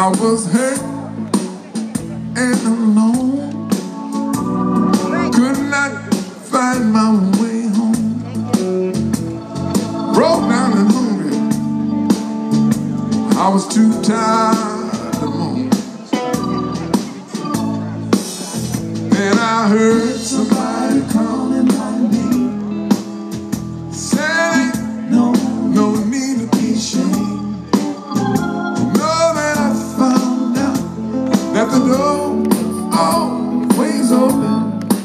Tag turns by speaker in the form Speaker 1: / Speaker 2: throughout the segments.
Speaker 1: I was hurt and alone, could not find my way home, broke down and hungry. I was too tired to moan. Then I heard somebody calling my name, saying, no need to be ashamed. That the door always open.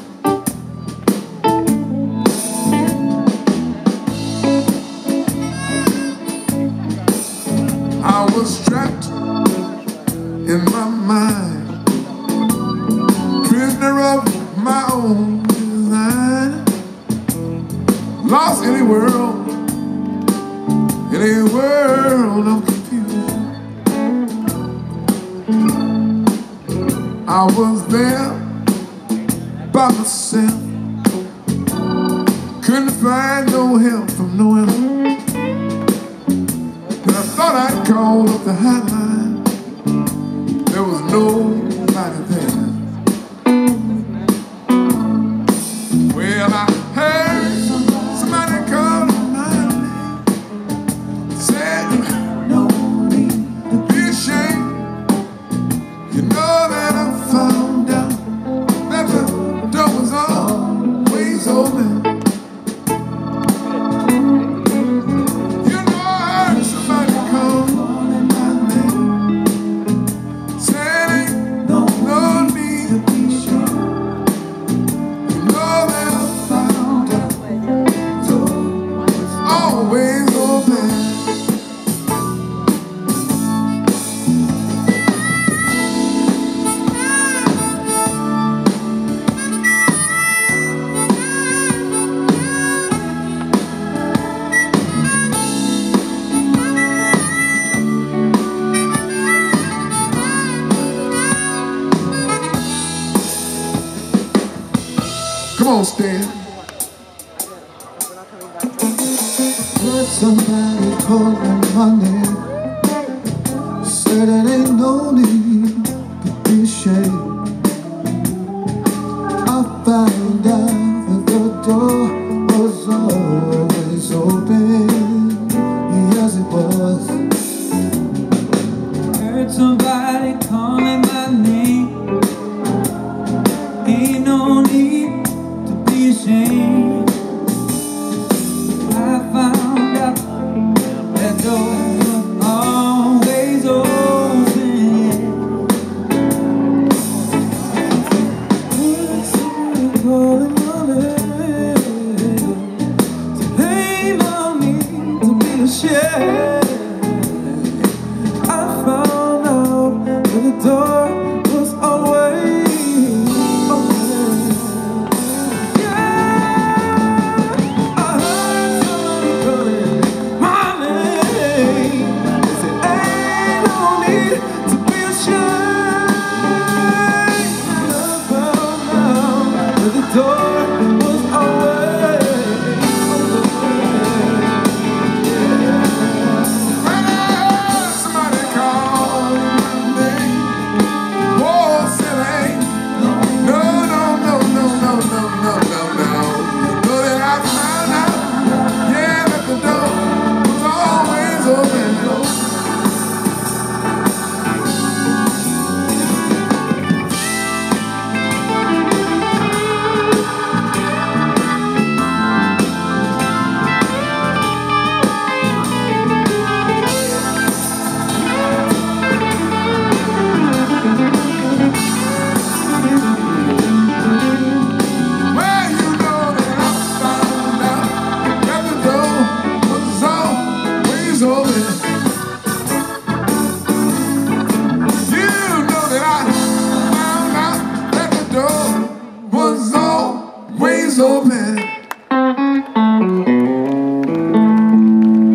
Speaker 1: I was trapped in my mind, prisoner of my own design, lost in a world of confusion. I was there by myself, couldn't find no help from no one. But I thought I'd call up the hotline, there was nobody there. Well, I heard somebody calling my name, said, no need to be ashamed. You know that I found out that the door was always open. You know I heard somebody calling my name, saying no need to be sure. You know that I found out the door was always open. Come on, Stan.
Speaker 2: Heard somebody calling my name, said it ain't no need to be ashamed. I found out that the door was always open. Yes, it was.
Speaker 3: Heard somebody calling my name, ain't no need to be ashamed. I found out that door was always open. Heard somebody calling my name, so ain't no need to be ashamed.